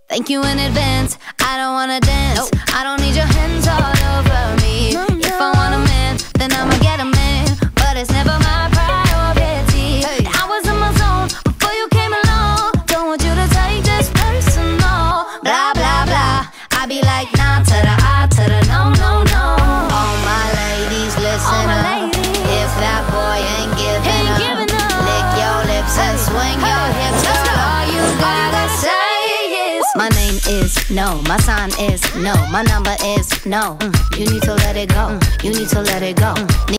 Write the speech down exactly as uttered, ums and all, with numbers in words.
Thank you in advance, I don't wanna dance. Nope. I don't need your hands all over me. No, no. If I want a man, then I'ma get a man, but it's never my priority. Hey. I was in my zone before you came along. Don't want you to take this personal. Blah, blah, blah. I be like, nah to the I to the no, no, no. All my ladies, listen my up. Ladies. If that boy ain't giving ain't up, giving up, lick your lips hey. and swing hey. your hips. Girl, all you gotta say. My name is no, my sign is no, my number is no. Mm. You need to let it go, mm. you need to let it go. Mm.